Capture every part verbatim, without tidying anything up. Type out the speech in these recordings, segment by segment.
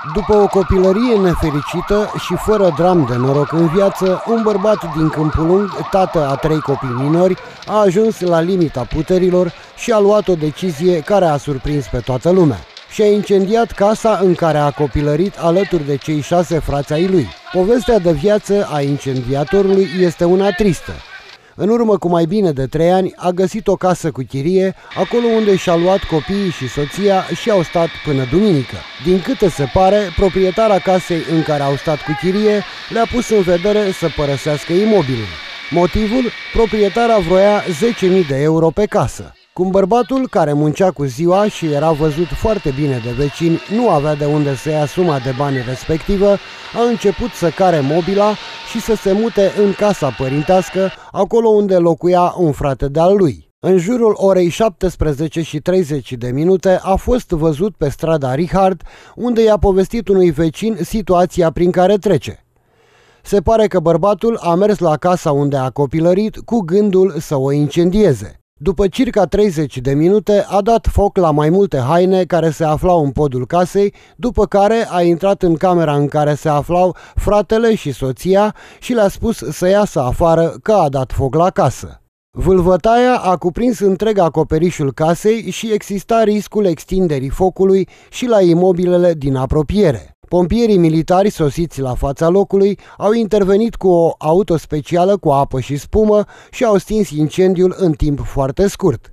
După o copilărie nefericită și fără dram de noroc în viață, un bărbat din Câmpul Lung, tată a trei copii minori, a ajuns la limita puterilor și a luat o decizie care a surprins pe toată lumea. Și-a incendiat casa în care a copilărit alături de cei șase frați ai lui. Povestea de viață a incendiatorului este una tristă. În urmă cu mai bine de trei ani a găsit o casă cu chirie, acolo unde și-a luat copiii și soția și au stat până duminică. Din câte se pare, proprietara casei în care au stat cu chirie le-a pus în vedere să părăsească imobilul. Motivul? Proprietara vroia zece mii de euro pe casă. Cum bărbatul, care muncea cu ziua și era văzut foarte bine de vecini, nu avea de unde să ia suma de bani respectivă, a început să care mobila și să se mute în casa părintească, acolo unde locuia un frate de-al lui. În jurul orei șaptesprezece și treizeci de minute a fost văzut pe strada Richard, unde i-a povestit unui vecin situația prin care trece. Se pare că bărbatul a mers la casa unde a copilărit cu gândul să o incendieze. După circa treizeci de minute a dat foc la mai multe haine care se aflau în podul casei, după care a intrat în camera în care se aflau fratele și soția și le-a spus să iasă afară că a dat foc la casă. Vâlvătaia a cuprins întreg acoperișul casei și exista riscul extinderii focului și la imobilele din apropiere. Pompierii militari sosiți la fața locului au intervenit cu o auto specială cu apă și spumă și au stins incendiul în timp foarte scurt.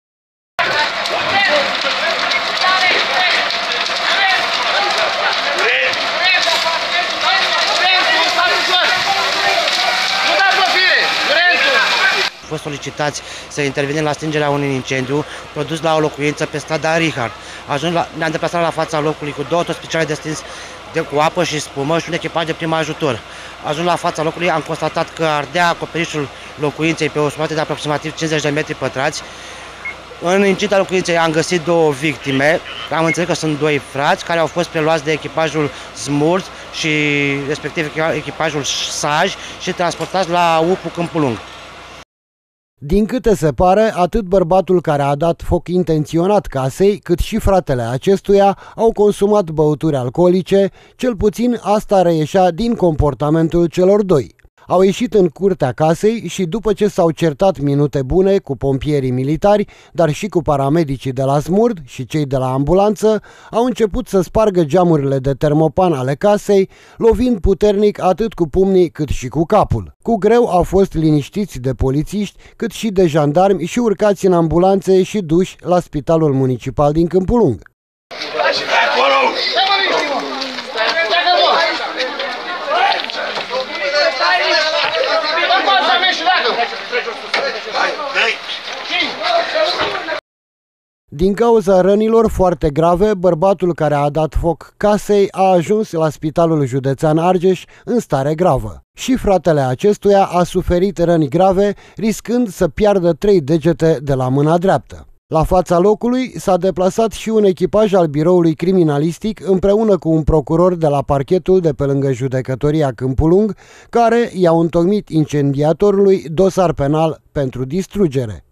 Am fost solicitați să intervenim la stingerea unui incendiu produs la o locuință pe strada Richard. Ne-am deplasat la fața locului cu două auto speciale de stins de, cu apă și spumă și un echipaj de prim ajutor. Ajuns la fața locului, am constatat că ardea acoperișul locuinței pe o suprafață de aproximativ cincizeci de metri pătrați. În incinta locuinței am găsit două victime, am înțeles că sunt doi frați care au fost preluați de echipajul Smurt și respectiv echipajul Saj și transportați la U P U Câmpul Lung. Din câte se pare, atât bărbatul care a dat foc intenționat casei, cât și fratele acestuia au consumat băuturi alcoolice, cel puțin asta reieșea din comportamentul celor doi. Au ieșit în curtea casei și după ce s-au certat minute bune cu pompierii militari, dar și cu paramedicii de la Smurd și cei de la ambulanță, au început să spargă geamurile de termopan ale casei, lovind puternic atât cu pumnii cât și cu capul. Cu greu au fost liniștiți de polițiști, cât și de jandarmi și urcați în ambulanțe și duși la Spitalul Municipal din Câmpul Lung. Din cauza rănilor foarte grave, bărbatul care a dat foc casei a ajuns la Spitalul Județean Argeș în stare gravă. Și fratele acestuia a suferit răni grave, riscând să piardă trei degete de la mâna dreaptă. La fața locului s-a deplasat și un echipaj al biroului criminalistic împreună cu un procuror de la parchetul de pe lângă judecătoria Câmpul Lung, care i-au întocmit incendiatorului dosar penal pentru distrugere.